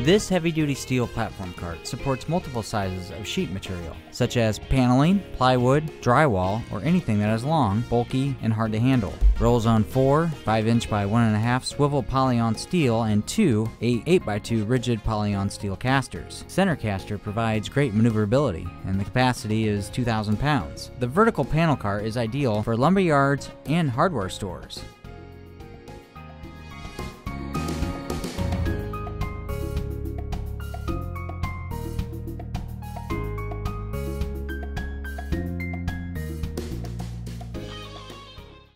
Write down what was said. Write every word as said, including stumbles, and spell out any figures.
This heavy-duty steel platform cart supports multiple sizes of sheet material, such as paneling, plywood, drywall, or anything that is long, bulky, and hard to handle. Rolls on four five inch by one and a half swivel polyon steel and two eight by two rigid polyon steel casters. Center caster provides great maneuverability, and the capacity is two thousand pounds. The vertical panel cart is ideal for lumberyards and hardware stores.